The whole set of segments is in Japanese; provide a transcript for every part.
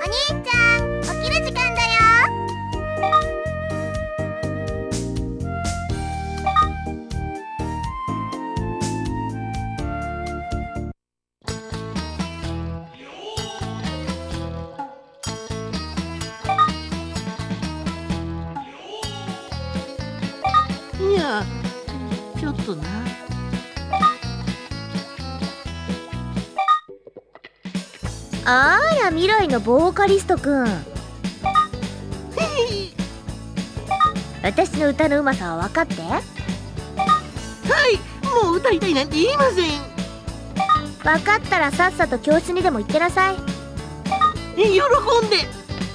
兄ちゃん、起きる時間だよ。 いや、ちょっとな。 あら、未来のボーカリストくん。私の歌のうまさは分かって。 はい、もう歌いたいなんて言いません。 分かったらさっさと教室にでも行ってなさい。 喜んで。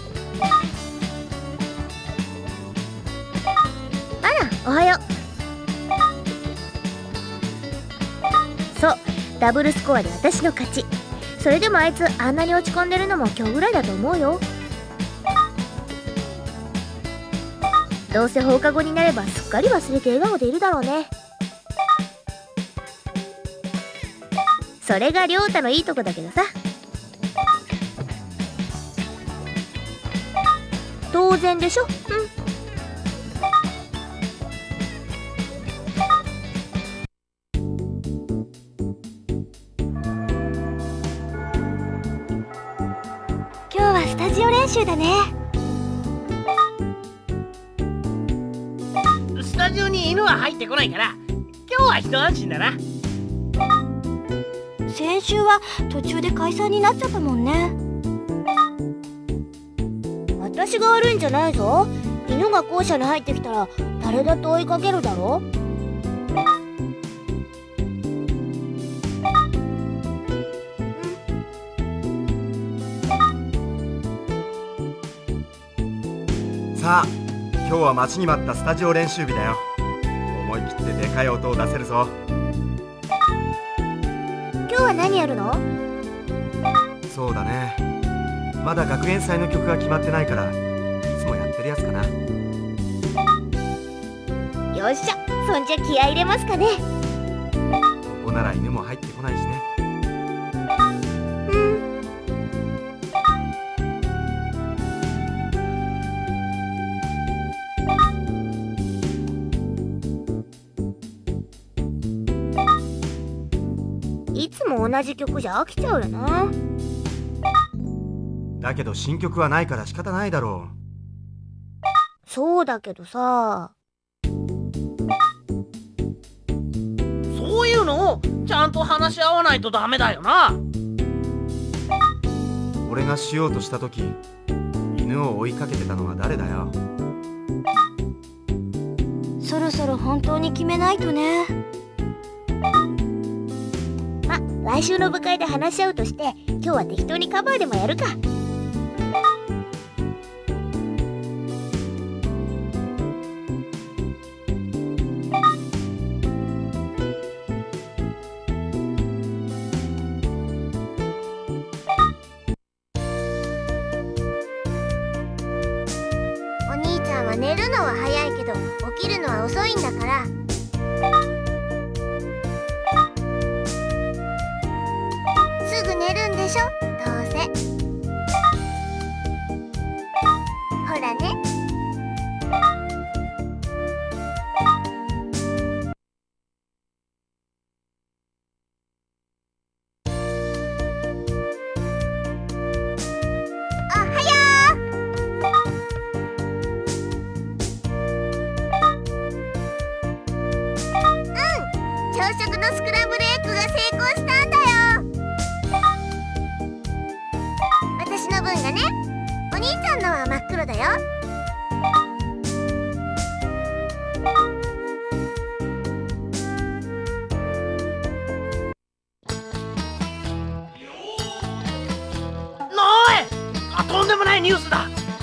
あら、おはよう。そう、ダブルスコアで私の勝ち。それでもあいつあんなに落ち込んでるのも今日ぐらいだと思うよ。どうせ放課後になればすっかり忘れて笑顔でいるだろうね。それが亮太のいいとこだけどさ。当然でしょ。うん。今日はスタジオ練習だね。 スタジオに犬は入ってこないから今日は一安心だな。 先週は途中で解散になっちゃったもんね。私が悪いんじゃないぞ。犬が校舎に入ってきたら誰だって追いかけるだろ。 さあ、今日は待ちに待ったスタジオ練習日だよ。思い切ってでかい音を出せるぞ。 今日は何やるの？ そうだね、まだ学園祭の曲が決まってないからいつもやってるやつかな。 よっしゃ、そんじゃ気合い入れますかね。 ここなら犬も入ってこないしね。 いつも同じ曲じゃ飽きちゃうよな。 だけど新曲はないから仕方ないだろう。 そうだけどさ。 そういうのをちゃんと話し合わないとダメだよな。 俺がしようとした時犬を追いかけてたのは誰だよ。 そろそろ本当に決めないとね。来週の部会で話し合うとして今日は適当にカバーでもやるか。お兄ちゃんは寝るのは早いけど起きるのは遅いんだから。すぐ寝るんでしょ、どうせ。ほらね。おはよう。朝食のスクランブルエッグが成功したんだよ。私の分がね。お兄ちゃんのは真っ黒だよ。 とんでもないニュースだ。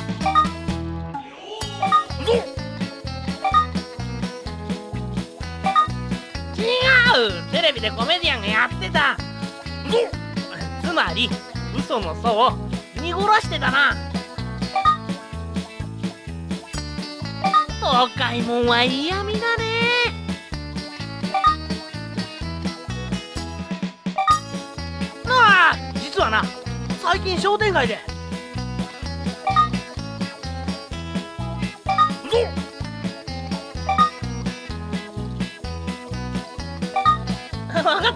違う、テレビでコメディアンがやってた。つまり嘘の層を見殺してたな。東海もんは嫌味だね。実はな、最近商店街で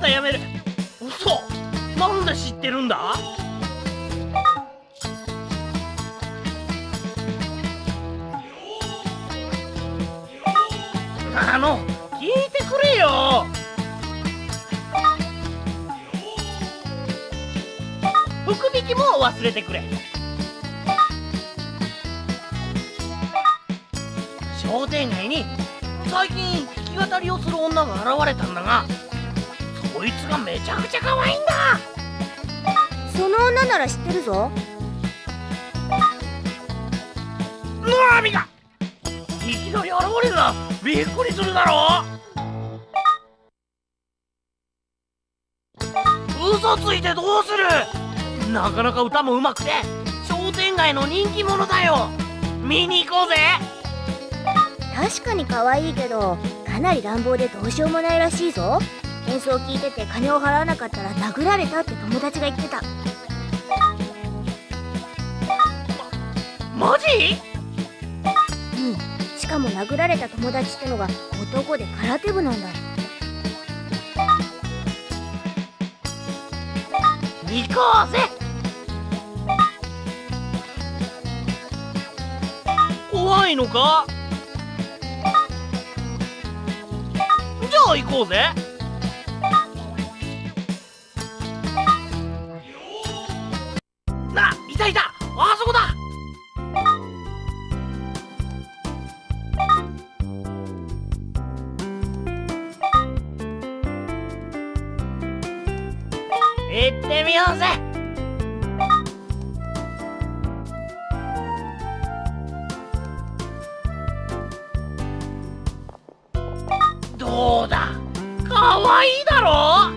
らやめる。嘘。なんで知ってるんだ？聞いてくれよ。福引きも忘れてくれ。商店街に最近弾き語りをする女が現れたんだが、そいつがめちゃくちゃ可愛いんだ。 その女なら知ってるぞ。 なみがいきなり現れるな。びっくりするだろ。嘘ついてどうする。なかなか歌もうまくて商店街の人気者だよ。見に行こうぜ。 確かに可愛いけどかなり乱暴でどうしようもないらしいぞ。演奏を聞いてて金を払わなかったら殴られたって友達が言ってた。 マジ？ うん。しかも殴られた友達ってのが男で空手部なんだ。 行こうぜ。怖いのか？じゃあ行こうぜ。いたいた、あそこだ。行ってみようぜ。どうだ、かわいいだろ。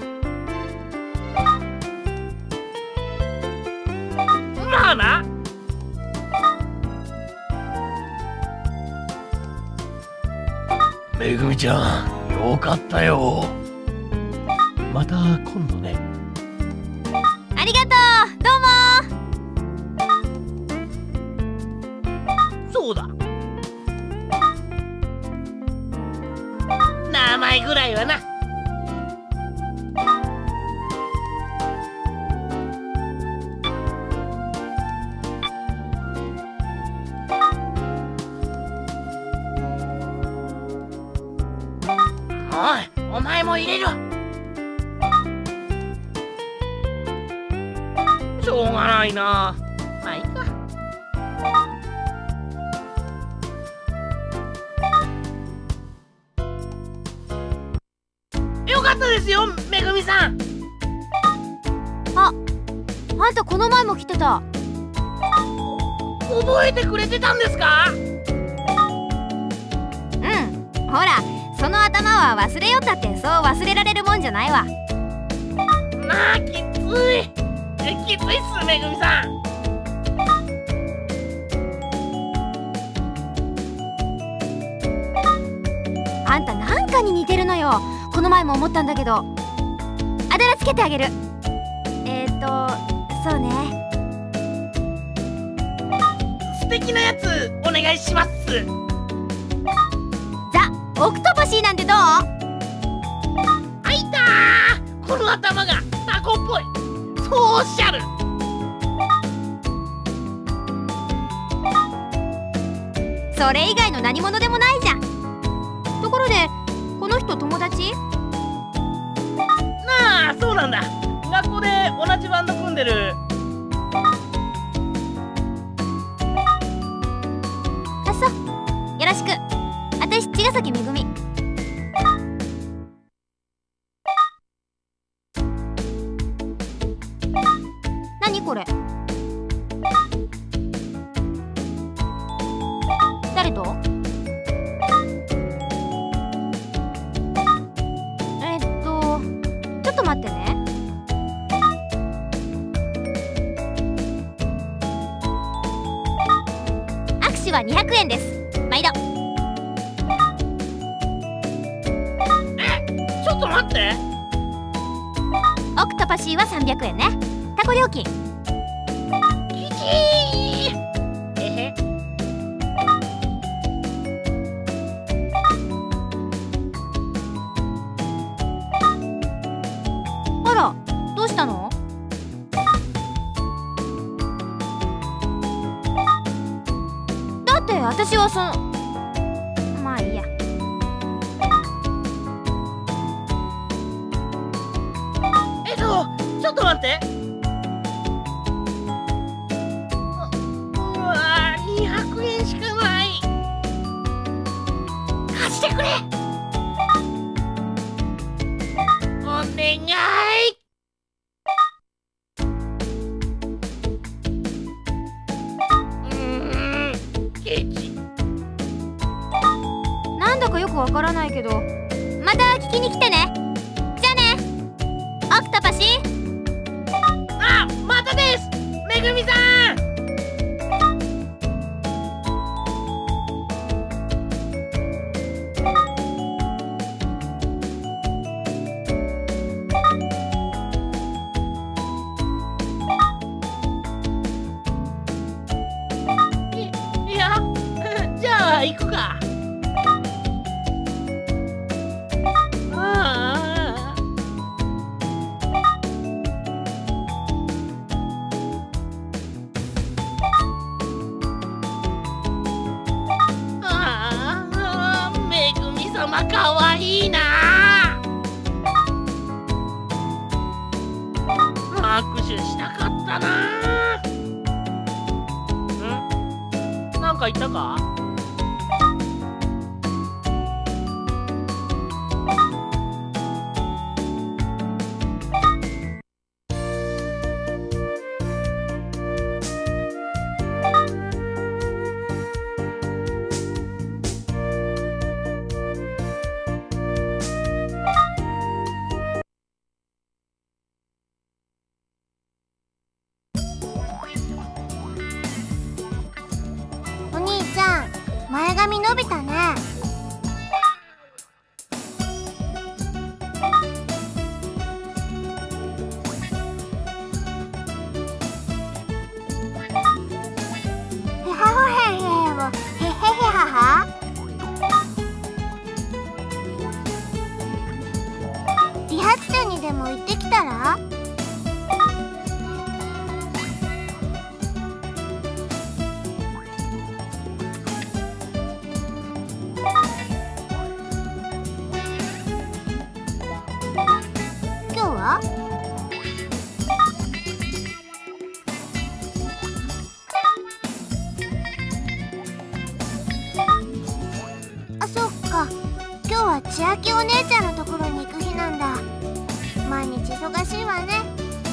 まあな。めぐみちゃん、よかったよ。また今度ね。 ありがとう。どうも。 そうだ、名前ぐらいはな。おい、お前も入れる。しょうがないな。まあいいか。よかったですよ、めぐみさん。 あんたこの前も来てた。 覚えてくれてたんですか？ うん、ほらその頭は忘れよったってそう忘れられるもんじゃないわ。 なあ、きつい。きついっす、めぐみさん。 あんたなんかに似てるのよ。この前も思ったんだけど。あだ名つけてあげる。そうね。 素敵なやつお願いします。 ザ・オクトパシーなんてどう？ あいたー、この頭がタコっぽい。そうおっしゃる。 それ以外の何者でもないじゃん。ところでこの人友達？ なあ、そうなんだ。学校で同じバンド組んでる。 あ、そう。よろしく。あたし茅ヶ崎めぐみ。何これ？誰と？ちょっと待ってね。握手は200円です。毎度。 ちょっと待って。 オクトパシーは300円ね。タコ料金。 きちー。えへ。 私はまあいいや。 ちょっと待って。うわ、200円しかない。貸してくれ。お願い。ケチ。 なんだかよくわからないけど、また聞きに来てね。じゃあね、オクトパシ。 あ、またです。めぐみさん。いや、じゃあ行くか。めぐみ様かわいいな。握手したかったな。なんか言ったか？ お兄ちゃん、前髪伸びたね。へはほへんへんをへへへはは。理髪店にでも行ってきたら？今日は？あ、そっか。今日は千秋お姉ちゃんのところに行く日なんだ。毎日忙しいわね。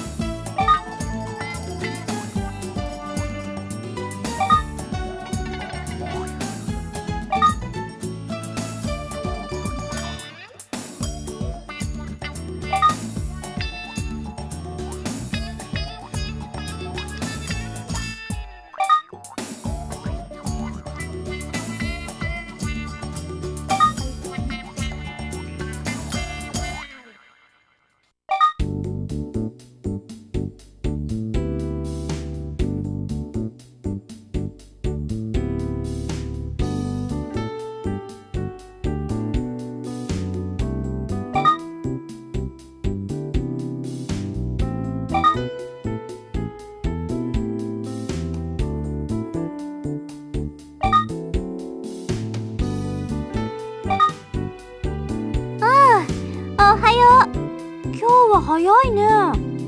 おはよう。今日は早いね。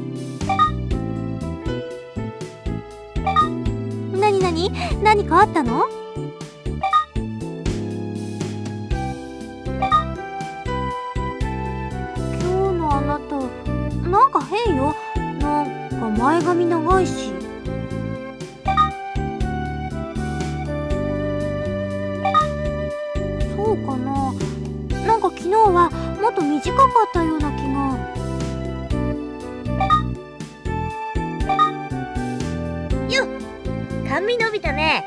何かあったの？今日のあなた、なんか変よ。なんか前髪長いし。そうかな。なんか昨日はもっと短かったような気が。よっ、髪伸びたね。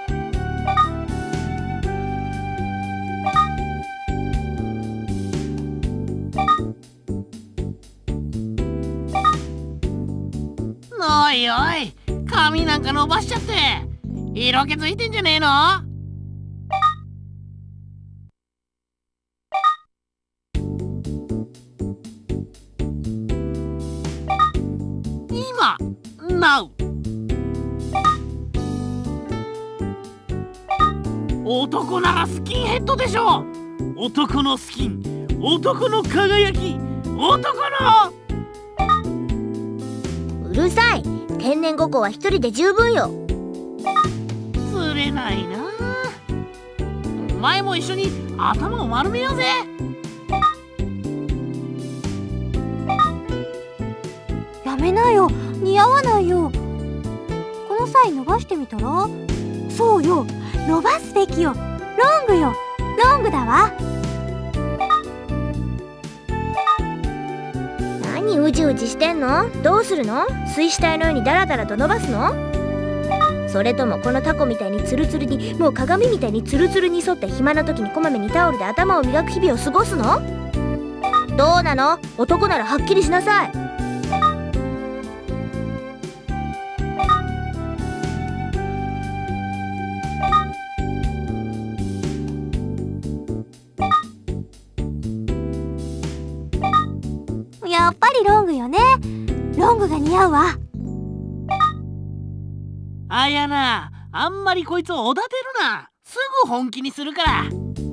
おいおい、髪なんか伸ばしちゃって色気ついてんじゃねえの？今 NOW 男ならスキンヘッドでしょ。男のスキン、男の輝き、男の。 うるさい。天然5個は一人で十分よ。 釣れないな。お前も一緒に頭を丸めようぜ。 やめなよ、似合わないよ。この際伸ばしてみたら？そうよ、伸ばすべきよ。ロングよ、ロングだわ。 何うじうじしてんの？どうするの？水死体のようにダラダラと伸ばすの？それともこのタコみたいにツルツルに、もう鏡みたいにツルツルに沿って暇な時にこまめにタオルで頭を磨く日々を過ごすの？どうなの？男ならはっきりしなさい。 やっぱりロングよね。ロングが似合うわ。 あやな、あんまりこいつをおだてるな。すぐ本気にするから。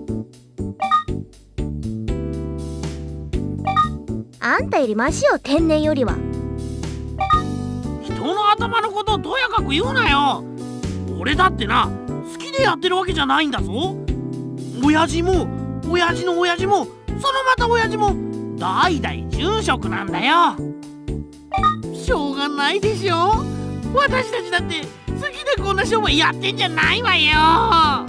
あんたよりマシよ、天然よりは。 人の頭のことをとやかく言うなよ。俺だってな、好きでやってるわけじゃないんだぞ。親父も親父の親父もそのまた親父も代々住職なんだよ。しょうがないでしょ。私たちだって好きでこんな商売やってんじゃないわよ。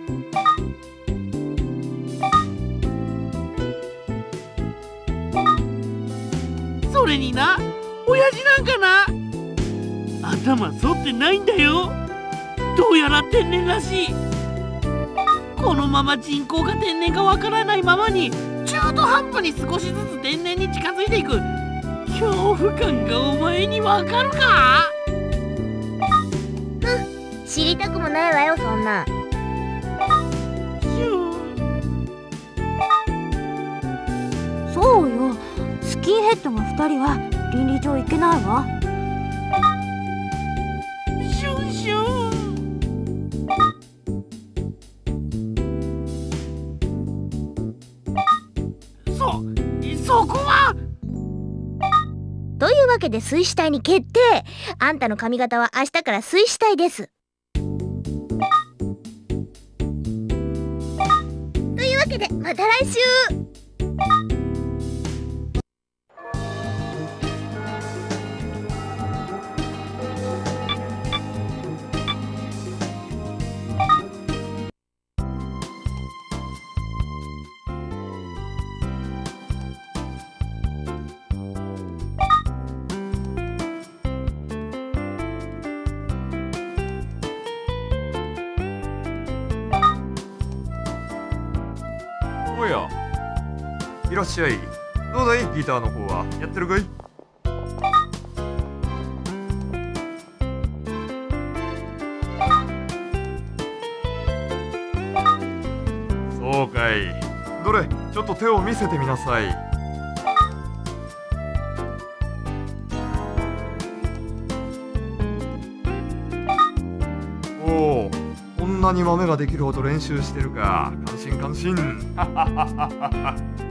それにな、親父なんかな、頭反ってないんだよ。どうやら天然らしい。このまま人工か天然かわからないままに中途半端に少しずつ天然に近づいていく恐怖感がお前にわかるか？ 知りたくもないわよ、そんな。 そうよ、スキンヘッドが2人は倫理上いけないわ。 シュンシュン。そこは。 というわけで水死体に決定。あんたの髪型は明日から水死体です。というわけでまた来週。 おや、いらっしゃい。どうだい、ギターの方はやってるかい？そうかい。どれ、ちょっと手を見せてみなさい。おお、こんなに豆ができるほど練習してるか。感心感心。ははははは。